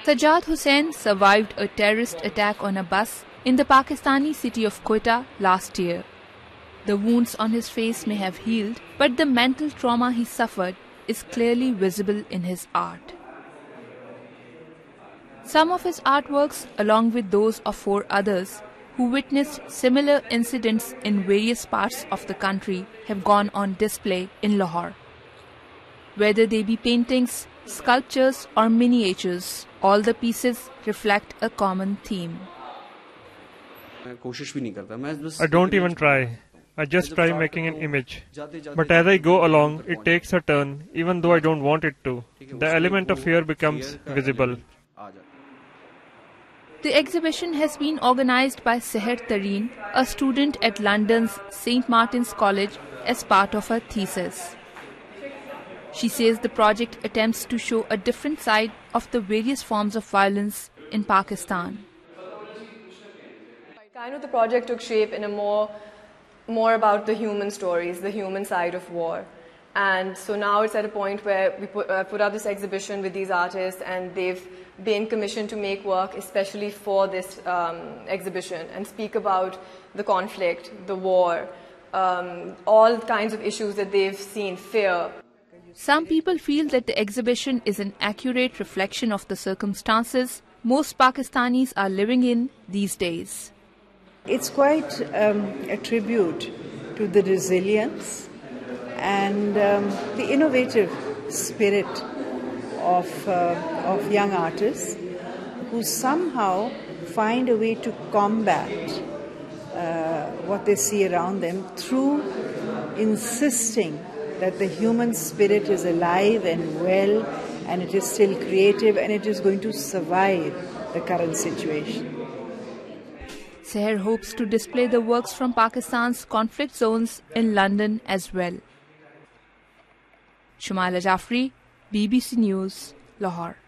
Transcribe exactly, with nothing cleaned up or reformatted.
Sajjad Hussain survived a terrorist attack on a bus in the Pakistani city of Quetta last year. The wounds on his face may have healed, but the mental trauma he suffered is clearly visible in his art. Some of his artworks, along with those of four others who witnessed similar incidents in various parts of the country, have gone on display in Lahore. Whether they be paintings, sculptures or miniatures, all the pieces reflect a common theme. I don't even try. I just try making an image. But as I go along, it takes a turn, even though I don't want it to. The element of fear becomes visible. The exhibition has been organized by Sept, a student at London's Saint Martin's College, as part of her thesis. She says the project attempts to show a different side of the various forms of violence in Pakistan. Kind of the project took shape in a more, more about the human stories, the human side of war. And so now it's at a point where we put, uh, put up this exhibition with these artists, and they've been commissioned to make work especially for this um, exhibition and speak about the conflict, the war, um, all kinds of issues that they've seen, fear. Some people feel that the exhibition is an accurate reflection of the circumstances most Pakistanis are living in these days. It's quite um, a tribute to the resilience and um, the innovative spirit of, uh, of young artists who somehow find a way to combat uh, what they see around them through insisting that the human spirit is alive and well, and it is still creative, and it is going to survive the current situation. Seher hopes to display the works from Pakistan's conflict zones in London as well. Shumaila Jaffery, B B C News, Lahore.